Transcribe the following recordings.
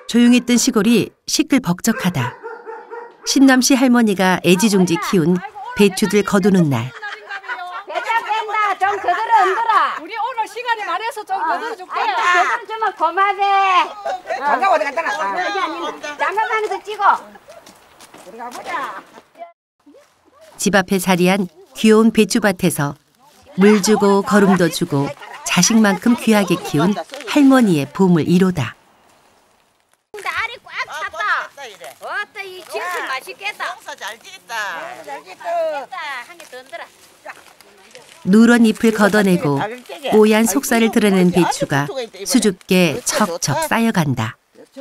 조용했던 시골이 시끌벅적하다. 신남씨 할머니가 애지중지 키운 배추들 거두는 날. 배짱 뺀다. 좀 그대로 흔들어. 우리 오늘 시간이 말해서 좀 거둬줄게. 그대로 주면 고마워. 장갑 어디 갖다 놨어? 장갑 안에서 찍어. 우리 가보자. 집 앞에 자리한 귀여운 배추밭에서 물 주고 거름도 주고 자식만큼 귀하게 키운 할머니의 보물 1호다. 알이 꽉 찼다. 어따 이 김치 맛있겠다. 농사 잘 지었다. 한 개 더 흔들어. 누런 잎을 걷어내고 뽀얀 속살을 드러낸 배추가 수줍게 척척 쌓여간다.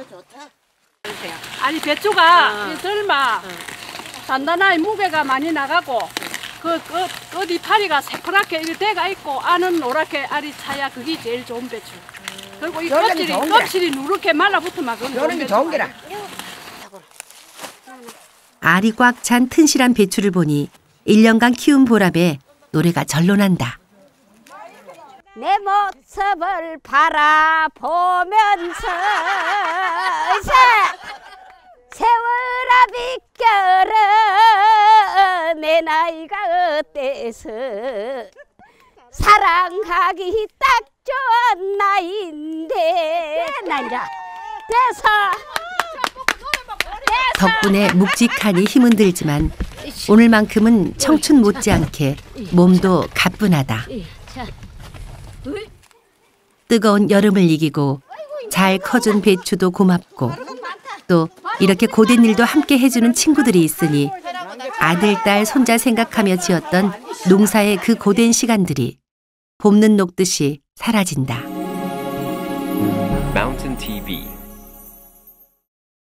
아니 배추가 덜마 단단하게 무게가 많이 나가고 끝 이파리가 새파랗게 돼가 있고 안은 노랗게 알이 차야 그게 제일 좋은 배추. 그리고 이 껍질이 누렇게 말라붙으면 그건 좋은 게라. 알이 꽉 찬 튼실한 배추를 보니 1년간 키운 보람에 노래가 절로 난다. 내 모습을 바라보면서 세월아 비껴라 내 나이가 어때서 사랑하기 딱 좋은 나이인데 난자 돼서 덕분에 묵직하니 힘은 들지만 오늘만큼은 청춘 못지않게 몸도 가뿐하다. 뜨거운 여름을 이기고 잘 커준 배추도 고맙고 또 이렇게 고된 일도 함께 해주는 친구들이 있으니 아들, 딸, 손자 생각하며 지었던 농사의 그 고된 시간들이 봄는 녹듯이 사라진다. Mountain TV